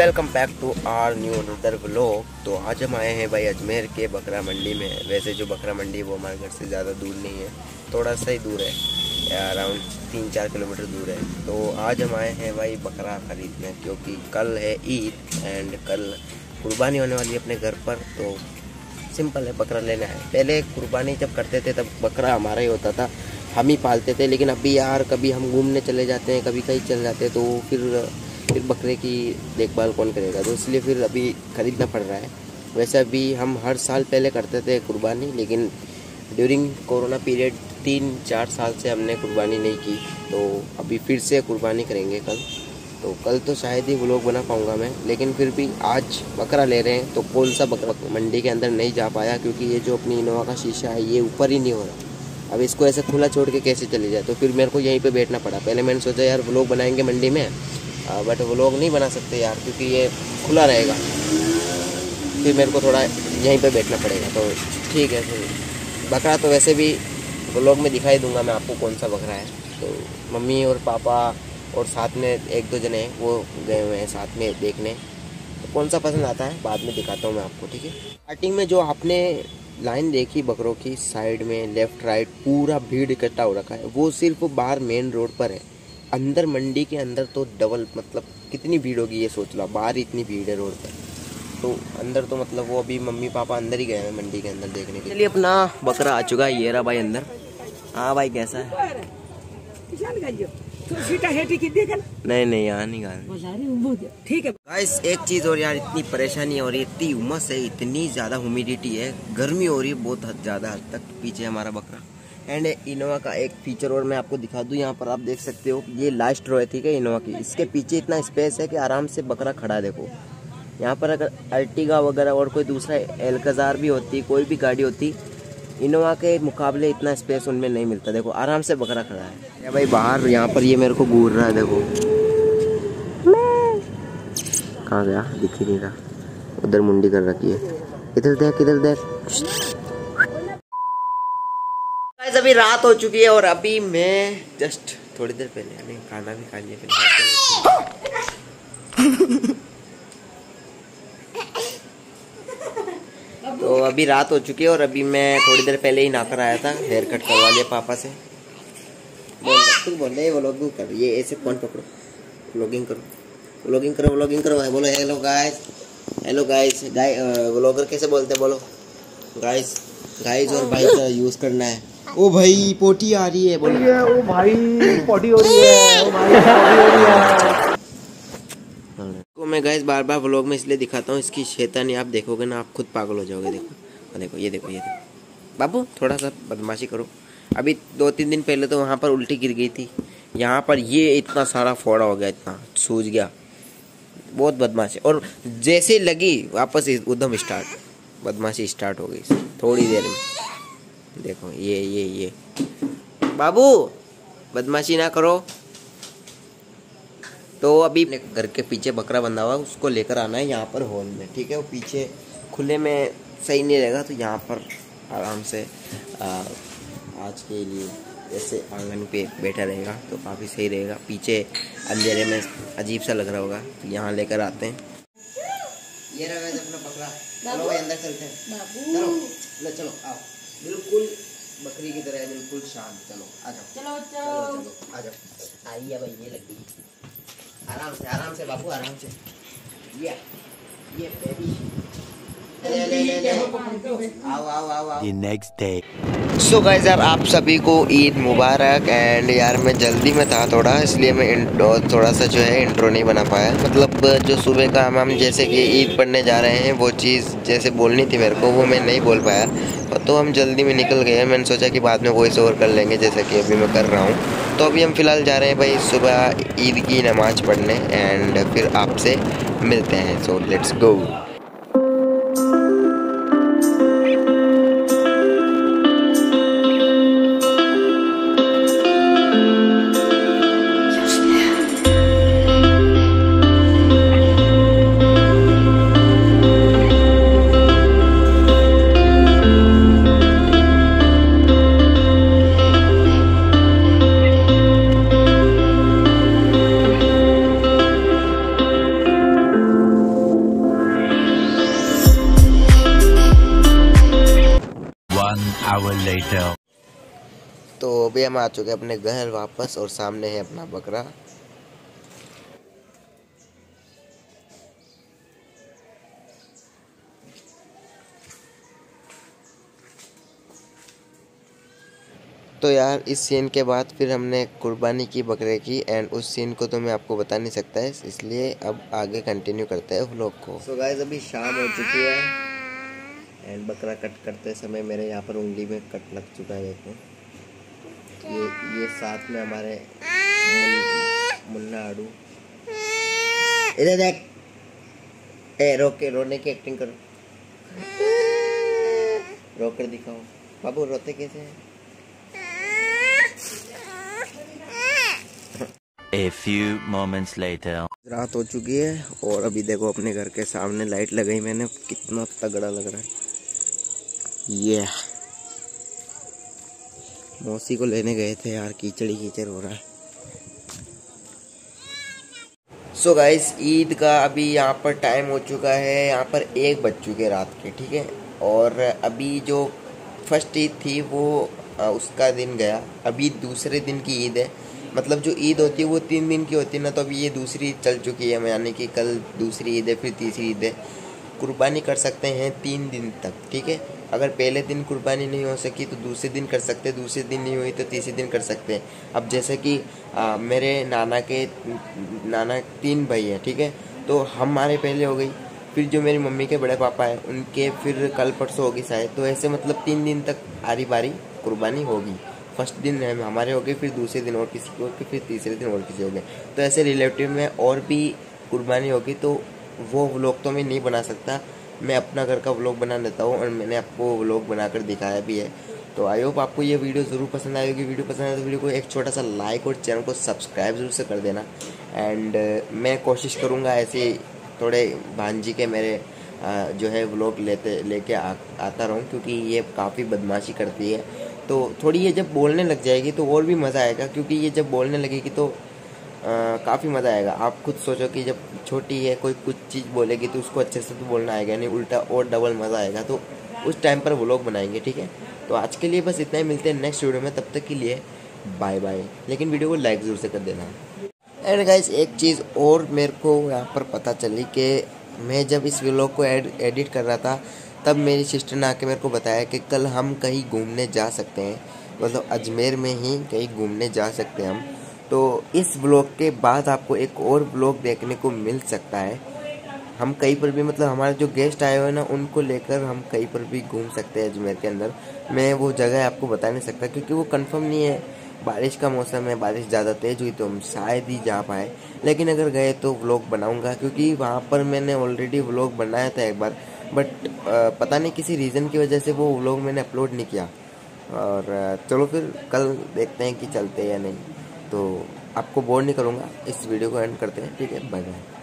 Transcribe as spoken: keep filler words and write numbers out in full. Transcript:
Welcome back to our new another vlog. तो आज हम आए हैं भाई अजमेर के बकरा मंडी में। वैसे जो बकरा मंडी है वो हमारे घर से ज़्यादा दूर नहीं है, थोड़ा सा ही दूर है, अराउंड तीन चार किलोमीटर दूर है। तो आज हम आए हैं भाई बकरा खरीदने, क्योंकि कल है ईद एंड कल कुर्बानी होने वाली है अपने घर पर। तो सिंपल है, बकरा लेना है। पहले कुर्बानी जब करते थे तब बकरा हमारा ही होता था, हम ही पालते थे। लेकिन अभी यार कभी हम घूमने चले जाते हैं, कभी कहीं चले जाते हैं, तो फिर फिर बकरे की देखभाल कौन करेगा, तो इसलिए फिर अभी ख़रीदना पड़ रहा है। वैसे अभी हम हर साल पहले करते थे कुर्बानी, लेकिन ड्यूरिंग कोरोना पीरियड तीन चार साल से हमने कुर्बानी नहीं की। तो अभी फिर से कुर्बानी करेंगे कल। तो कल तो शायद ही व्लॉग बना पाऊँगा मैं, लेकिन फिर भी आज बकरा ले रहे हैं। तो कौन सा बकरा मंडी के अंदर नहीं जा पाया, क्योंकि ये जो अपनी इनोवा का शीशा है ये ऊपर ही नहीं हो रहा। अब इसको ऐसे खुला छोड़ के कैसे चले जाए, तो फिर मेरे को यहीं पे बैठना पड़ा। पहले मैंने सोचा यार व्लॉग बनाएंगे मंडी में, बट व्लॉग नहीं बना सकते यार, क्योंकि ये खुला रहेगा। फिर मेरे को थोड़ा यहीं पे बैठना पड़ेगा। तो ठीक है, फिर बकरा तो वैसे भी व्लॉग में दिखाई दूंगा मैं आपको कौन सा बकरा है। तो मम्मी और पापा और साथ में एक दो जने वो गए हुए हैं साथ में देखने। तो कौन सा पसंद आता है बाद में दिखाता हूँ मैं आपको, ठीक है। स्टार्टिंग में जो आपने लाइन देखी बकरों की, साइड में लेफ्ट राइट पूरा भीड़ इकट्ठा हो रखा है, वो सिर्फ बाहर मेन रोड पर है। अंदर मंडी के अंदर तो डबल, मतलब कितनी भीड़ होगी ये सोच लो। बाहर इतनी भीड़ है रोड पर, तो अंदर तो मतलब वो अभी मम्मी पापा अंदर ही गए हैं मंडी के अंदर देखने के लिए। अपना बकरा आ चुका है, ये रहा भाई अंदर। हाँ भाई कैसा है? नहीं नहीं यहाँ नहीं गा, ठीक है। गाइस एक चीज और यार, इतनी परेशानी हो रही है, इतनी उमस है, इतनी ज्यादा ह्यूमिडिटी है, गर्मी हो रही है बहुत ज्यादा हद तक। पीछे हमारा बकरा एंड इनोवा का एक फीचर और मैं आपको दिखा दूं। यहाँ पर आप देख सकते हो, ये लास्ट रो है, ठीक है, इनोवा की। इसके पीछे इतना स्पेस है कि आराम से बकरा खड़ा है। देखो यहाँ पर अगर अर्टिगा वगैरह और कोई दूसरा एल्काजार भी होती, कोई भी गाड़ी होती, इनोवा के मुकाबले इतना स्पेस उनमें नहीं मिलता। देखो आराम से बकरा खड़ा है। या भाई बाहर यहाँ पर ये मेरे को घूर रहा है, देखो कहाँ गया, दिख ही नहीं रहा। उधर मुंडी कर रखी है, इधर देख इधर देख। अभी रात हो चुकी है और अभी मैं जस्ट थोड़ी देर पहले मैंने खाना भी खा लिया। तो अभी रात हो चुकी है और अभी मैं थोड़ी देर पहले ही नहाकर आया था, हेयर कट करवा लिया पापा से। बोल तू बोल रहे व्लॉगिंग कर, ये ऐसे फोन पकड़ो, व्लॉगिंग करो व्लॉगिंग करो व्लॉगिंग करो। बोलो hello guys, hello guys. Guys vlogger कैसे बोलते हैं, बोलो गाइस। गाइस और भाई का यूज करना है। ओ भाई पोटी आ रही है, बोलो। ओ भाई पोटी हो रही है, ओ भाई पोटी हो रही है। को मैं गाइस बार बार व्लॉग में इसलिए दिखाता हूँ, इसकी शैतानी आप देखोगे ना, आप खुद पागल हो जाओगे। देखो देखो ये देखो ये देखो बाबू, थोड़ा सा बदमाशी करो। अभी दो तीन दिन पहले तो वहाँ पर उल्टी गिर गई थी, यहाँ पर ये इतना सारा फोड़ा हो गया, इतना सूज गया। बहुत बदमाशी, और जैसे लगी वापस उधम स्टार्ट, बदमाशी स्टार्ट हो गई थोड़ी देर में। देखो ये ये ये बाबू बदमाशी ना करो। तो अभी घर के पीछे बकरा बंधा हुआ, उसको लेकर आना है यहाँ पर हॉल में, ठीक है। वो पीछे खुले में सही नहीं रहेगा, तो यहाँ पर आराम से आ, आज के लिए जैसे आंगन पे बैठा रहेगा तो काफ़ी सही रहेगा। पीछे अंधेरे में अजीब सा लग रहा होगा, तो यहाँ लेकर आते हैं। ये रहा अपना बकरा, चलो भाई अंदर चलते हैं। चलो चलो चलो आओ, बिल्कुल बकरी की तरह बिल्कुल शांत। चलो आ जाओ, चलो चलो चलो आ जाओ। आइए भाई, ये लग गई, आराम से आराम से बाबू, आराम से। ये ये बेबी ले ले ले ले आओ आओ आओ आओ। Next day. सो गाइस यार आप सभी को ईद मुबारक। एंड यार मैं जल्दी में था थोड़ा, इसलिए मैं इंट्रो थोड़ा सा जो है इंट्रो नहीं बना पाया। मतलब जो सुबह का हम हम जैसे कि ईद पढ़ने जा रहे हैं, वो चीज़ जैसे बोलनी थी मेरे को, वो मैं नहीं बोल पाया। तो हम जल्दी में निकल गए। मैंने सोचा कि बाद में वॉइस ओवर कर लेंगे, जैसे कि अभी मैं कर रहा हूँ। तो अभी हम फ़िलहाल जा रहे हैं भाई सुबह ईद की नमाज़ पढ़ने, एंड फिर आपसे मिलते हैं। So let's go. hour later. तो अभी हम आ चुके हैं अपने घर वापस और सामने है अपना बकरा। तो यार इस सीन के बाद फिर हमने कुर्बानी की बकरे की, एंड उस सीन को तो मैं आपको बता नहीं सकता है, इसलिए अब आगे कंटिन्यू करते हैं व्लॉग को। सो गाइस अभी शाम हो चुकी है एंड बकरा कट करते समय मेरे यहाँ पर उंगली में कट लग चुका है। देखो ये ये साथ में हमारे मुन, मुन्ना आड़ू, इधर देख, ए रो के रोने की एक्टिंग करो, रो कर दिखाओ बाबू, रोते कैसे हैं। A few moments later. रात हो चुकी है और अभी देखो अपने घर के सामने लाइट लगाई मैंने, कितना तगड़ा लग रहा है। ये मौसी को लेने गए थे यार, कीचड़ ही कीचड़ हो रहा है। सो so गाइस ईद का अभी यहाँ पर टाइम हो चुका है, यहाँ पर एक बज चुके रात के, ठीक है। और अभी जो फर्स्ट ईद थी वो आ, उसका दिन गया, अभी दूसरे दिन की ईद है। मतलब जो ईद होती है वो तीन दिन की होती है ना, तो अभी ये दूसरी ईद चल चुकी है, यानी कि कल दूसरी ईद है, फिर तीसरी ईद है। कुर्बानी कर सकते हैं तीन दिन तक, ठीक है। अगर पहले दिन कुर्बानी नहीं हो सकी तो दूसरे दिन कर सकते हैं, दूसरे दिन नहीं हुई तो तीसरे दिन कर सकते हैं। अब जैसे कि आ, मेरे नाना के नाना तीन भाई हैं, ठीक है, तो हमारे पहले हो गई, फिर जो मेरी मम्मी के बड़े पापा हैं उनके फिर कल परसों होगी शायद, तो ऐसे मतलब तीन दिन तक आरी बारी कुर्बानी होगी। फर्स्ट दिन हमारे हो गए, फिर दूसरे दिन और किसी को, फिर तीसरे दिन और किसी हो गए, तो ऐसे रिलेटिव में और भी कुर्बानी होगी। तो वो व्लॉग तो मैं नहीं बना सकता, मैं अपना घर का व्लॉग बना लेता हूँ और मैंने आपको व्लॉग बनाकर दिखाया भी है। तो आई होप आपको ये वीडियो ज़रूर पसंद आएगी। वीडियो पसंद आए तो वीडियो को एक छोटा सा लाइक और चैनल को सब्सक्राइब ज़रूर से कर देना। एंड uh, मैं कोशिश करूँगा ऐसे थोड़े भांजी के मेरे uh, जो है व्लॉग लेते लेके आ, आता रहूँ, क्योंकि ये काफ़ी बदमाशी करती है। तो थोड़ी ये जब बोलने लग जाएगी तो और भी मज़ा आएगा, क्योंकि ये जब बोलने लगेगी तो काफ़ी मज़ा आएगा। आप खुद सोचो कि जब छोटी है कोई कुछ चीज़ बोलेगी तो उसको अच्छे से तो बोलना आएगा नहीं, उल्टा और डबल मज़ा आएगा। तो उस टाइम पर व्लॉग बनाएंगे, ठीक है। तो आज के लिए बस इतना ही, मिलते हैं नेक्स्ट वीडियो में, तब तक के लिए बाय बाय। लेकिन वीडियो को लाइक ज़रूर से कर देना। एंड गाइस एक चीज़ और मेरे को यहाँ पर पता चली कि मैं जब इस व्लॉग को एड, एडिट कर रहा था तब मेरी सिस्टर ने आके मेरे को बताया कि कल हम कहीं घूमने जा सकते हैं, मतलब अजमेर में ही कहीं घूमने जा सकते हैं हम। तो इस ब्लॉग के बाद आपको एक और ब्लॉग देखने को मिल सकता है, हम कहीं पर भी, मतलब हमारे जो गेस्ट आए हुए हैं ना उनको लेकर हम कहीं पर भी घूम सकते हैं अजमेर के अंदर। मैं वो जगह आपको बता नहीं सकता क्योंकि वो कंफर्म नहीं है, बारिश का मौसम है, बारिश ज़्यादा तेज़ हुई तो हम शायद ही जा पाए, लेकिन अगर गए तो व्लॉग बनाऊंगा, क्योंकि वहाँ पर मैंने ऑलरेडी व्लॉग बनाया था एक बार, बट पता नहीं किसी रीज़न की वजह से वो व्लॉग मैंने अपलोड नहीं किया। और चलो फिर कल देखते हैं कि चलते हैं या नहीं। तो आपको बोर नहीं करूँगा, इस वीडियो को एंड करते हैं, ठीक है, बाय बाय।